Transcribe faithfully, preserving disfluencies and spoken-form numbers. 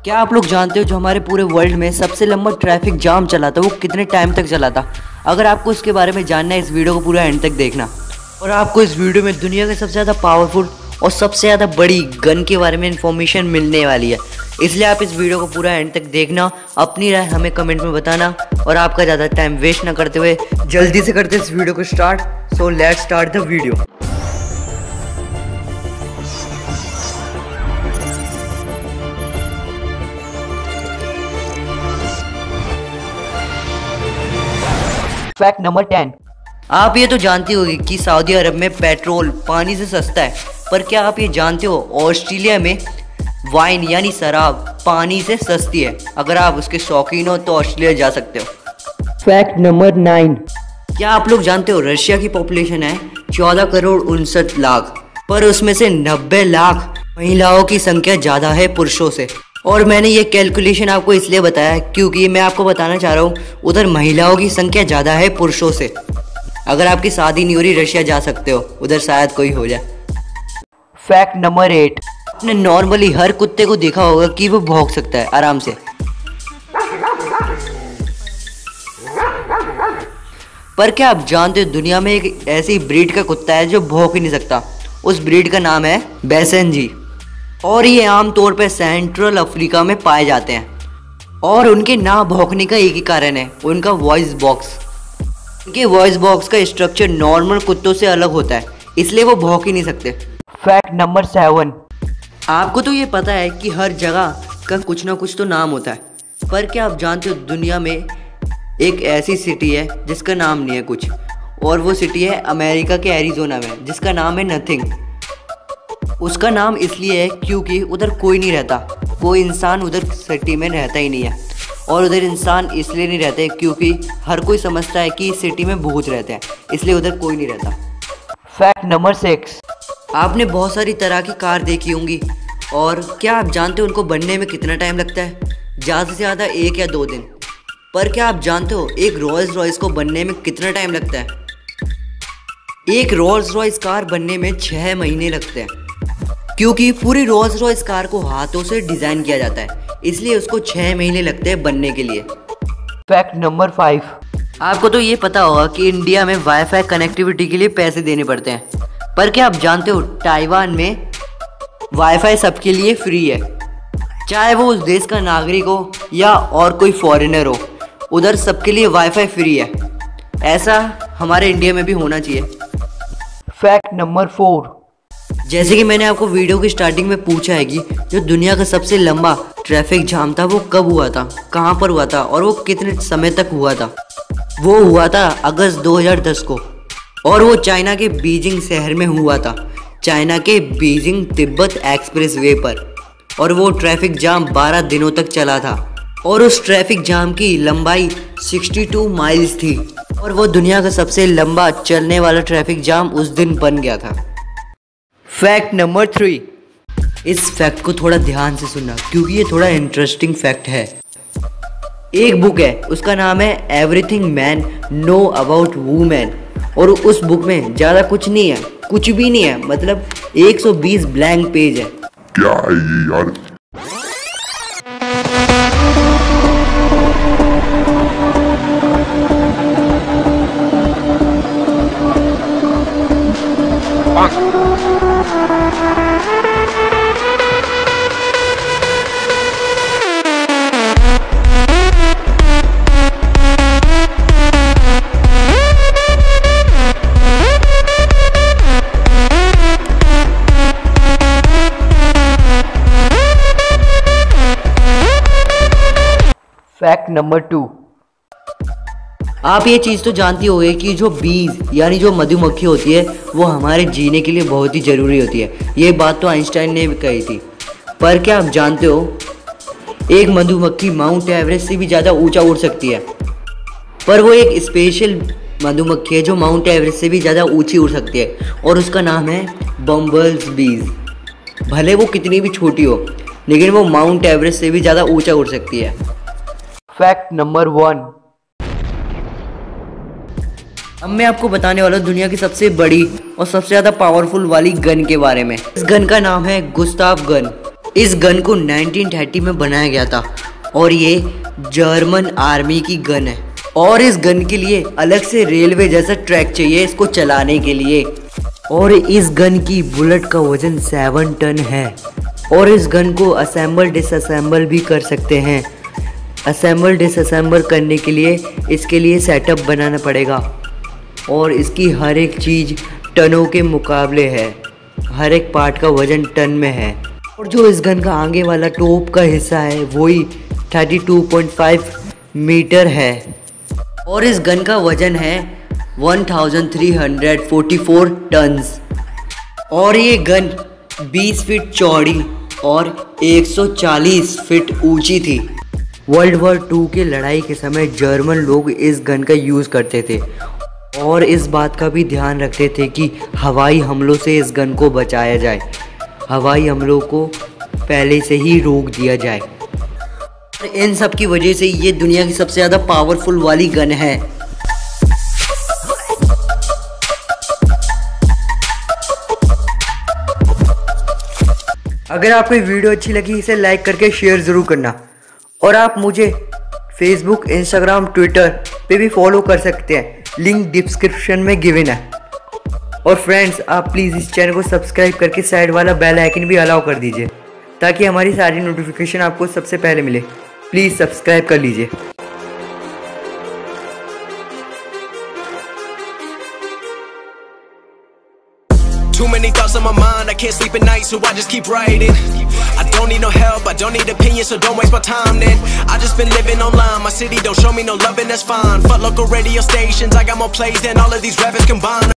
क्या आप लोग जानते हो जो हमारे पूरे वर्ल्ड में सबसे लंबा ट्रैफिक जाम चला था वो कितने टाइम तक चला था? अगर आपको इसके बारे में जानना है इस वीडियो को पूरा एंड तक देखना। और आपको इस वीडियो में दुनिया के सबसे ज़्यादा पावरफुल और सबसे ज़्यादा बड़ी गन के बारे में इन्फॉर्मेशन मिलने वाली है, इसलिए आप इस वीडियो को पूरा एंड तक देखना, अपनी राय हमें कमेंट में बताना और आपका ज़्यादा टाइम वेस्ट ना करते हुए जल्दी से करते इस वीडियो को start. So let's start the video. Fact number ten. आप ये तो जानती होगी कि सऊदी अरब में पेट्रोल पानी से सस्ता है, पर क्या आप ये जानते हो ऑस्ट्रेलिया में वाइन यानी शराब पानी से सस्ती है? अगर आप उसके शौकीन हो तो ऑस्ट्रेलिया जा सकते हो। Fact number nine. क्या आप लोग जानते हो रशिया की पॉपुलेशन है चौदह करोड़ उनसठ लाख, पर उसमें से नब्बे लाख महिलाओं की संख्या ज़्यादा है पुरुषों से। और मैंने ये कैलकुलेशन आपको इसलिए बताया है क्योंकि मैं आपको बताना चाह रहा हूँ उधर महिलाओं की संख्या ज़्यादा है पुरुषों से। अगर आपकी शादी नहीं हो रही रशिया जा सकते हो, उधर शायद कोई हो जाए। Fact number eight. आपने नॉर्मली हर कुत्ते को देखा होगा कि वो भौंक सकता है आराम से, पर क्या आप जानते हो दुनिया में एक ऐसी ब्रीड का कुत्ता है जो भौंक ही नहीं सकता? उस ब्रीड का नाम है बैसेनजी, और ये आमतौर पर सेंट्रल अफ्रीका में पाए जाते हैं। और उनके ना भौंकने का एक ही कारण है, उनका वॉइस बॉक्स। उनके वॉइस बॉक्स का स्ट्रक्चर नॉर्मल कुत्तों से अलग होता है, इसलिए वो भौंक ही नहीं सकते। Fact number seven. आपको तो ये पता है कि हर जगह का कुछ ना कुछ तो नाम होता है, पर क्या आप जानते हो दुनिया में एक ऐसी सिटी है जिसका नाम नहीं है कुछ, और वो सिटी है अमेरिका के एरिजोना में, जिसका नाम है नथिंग। उसका नाम इसलिए है क्योंकि उधर कोई नहीं रहता, कोई इंसान उधर सिटी में रहता ही नहीं है। और उधर इंसान इसलिए नहीं रहते क्योंकि हर कोई समझता है कि सिटी में भूत रहते हैं, इसलिए उधर कोई नहीं रहता। Fact number six. आपने बहुत सारी तरह की कार देखी होंगी, और क्या आप जानते हो उनको बनने में कितना टाइम लगता है? ज़्यादा से ज़्यादा एक या दो दिन। पर क्या आप जानते हो एक रोल्स रॉयस को बनने में कितना टाइम लगता है? एक रोल्स रॉयस कार बनने में छः महीने लगते हैं, क्योंकि पूरी रोल्स रॉयस कार को हाथों से डिज़ाइन किया जाता है, इसलिए उसको छः महीने लगते हैं बनने के लिए। Fact number five. आपको तो ये पता होगा कि इंडिया में वाईफाई कनेक्टिविटी के लिए पैसे देने पड़ते हैं, पर क्या आप जानते हो ताइवान में वाईफाई सबके लिए फ्री है, चाहे वो उस देश का नागरिक हो या और कोई फॉरेनर हो, उधर सबके लिए वाईफाई फ्री है। ऐसा हमारे इंडिया में भी होना चाहिए। Fact number four. जैसे कि मैंने आपको वीडियो की स्टार्टिंग में पूछा है कि जो दुनिया का सबसे लंबा ट्रैफिक जाम था वो कब हुआ था, कहाँ पर हुआ था और वो कितने समय तक हुआ था? वो हुआ था अगस्त दो हज़ार दस को, और वो चाइना के बीजिंग शहर में हुआ था, चाइना के बीजिंग तिब्बत एक्सप्रेस वे पर। और वो ट्रैफिक जाम बारह दिनों तक चला था, और उस ट्रैफिक जाम की लंबाई बासठ माइल्स थी, और वो दुनिया का सबसे लंबा चलने वाला ट्रैफिक जाम उस दिन बन गया था। Fact number three. इस फैक्ट को थोड़ा ध्यान से सुनना क्योंकि ये थोड़ा इंटरेस्टिंग फैक्ट है। एक बुक है, उसका नाम है everything man know about women, और उस बुक में ज़्यादा कुछ नहीं है, कुछ भी नहीं है, मतलब एक सौ बीस ब्लैंक पेज है। क्या है ये यार? Fact number two. आप ये चीज़ तो जानती होगी कि जो बीज यानी जो मधुमक्खी होती है वो हमारे जीने के लिए बहुत ही ज़रूरी होती है। ये बात तो आइंस्टाइन ने भी कही थी। पर क्या आप जानते हो एक मधुमक्खी माउंट एवरेस्ट से भी ज़्यादा ऊंचा उड़ सकती है, पर वो एक स्पेशल मधुमक्खी है जो माउंट एवरेस्ट से भी ज़्यादा ऊंची उड़ सकती है, और उसका नाम है बम्बल्स बीज। भले वो कितनी भी छोटी हो, लेकिन वो माउंट एवरेस्ट से भी ज़्यादा ऊंचा उड़ सकती है। Fact number one. अब मैं आपको बताने वाला हूँ दुनिया की सबसे बड़ी और सबसे ज़्यादा पावरफुल वाली गन के बारे में। इस गन का नाम है गुस्ताव गन। इस गन को नाइनटीन थर्टी में बनाया गया था और ये जर्मन आर्मी की गन है और इस गन के लिए अलग से रेलवे जैसा ट्रैक चाहिए इसको चलाने के लिए। और इस गन की बुलेट का वजन सेवन टन है और इस गन को असेंबल डिसअसेंबल भी कर सकते हैं। असेंबल डिसअसेंबल करने के लिए इसके लिए सेटअप बनाना पड़ेगा और इसकी हर एक चीज़ टनों के मुकाबले है, हर एक पार्ट का वजन टन में है। और जो इस गन का आगे वाला टॉप का हिस्सा है वही thirty two point five meter है और इस गन का वजन है one thousand three hundred forty four tons और ये गन बीस फीट चौड़ी और एक सौ चालीस फीट ऊंची थी। वर्ल्ड वॉर टू के लड़ाई के समय जर्मन लोग इस गन का यूज़ करते थे और इस बात का भी ध्यान रखते थे कि हवाई हमलों से इस गन को बचाया जाए, हवाई हमलों को पहले से ही रोक दिया जाए। और इन सब की वजह से ये दुनिया की सबसे ज़्यादा पावरफुल वाली गन है। अगर आपको वीडियो अच्छी लगी इसे लाइक करके शेयर ज़रूर करना और आप मुझे फेसबुक, इंस्टाग्राम, ट्विटर पे भी फॉलो कर सकते हैं, लिंक डिस्क्रिप्शन में गिवन है। और फ्रेंड्स आप प्लीज़ इस चैनल को सब्सक्राइब करके साइड वाला बेल आइकन भी अलाउ कर दीजिए ताकि हमारी सारी नोटिफिकेशन आपको सबसे पहले मिले। प्लीज़ सब्सक्राइब कर लीजिए। Too many thoughts on my mind, I can't sleep at night, so I just keep writing. I don't need no help, I don't need opinions, so don't waste my time then. I just been living online, my city don't show me no love and that's fine. Fuck local radio stations, I got more plays than all of these rappers combined.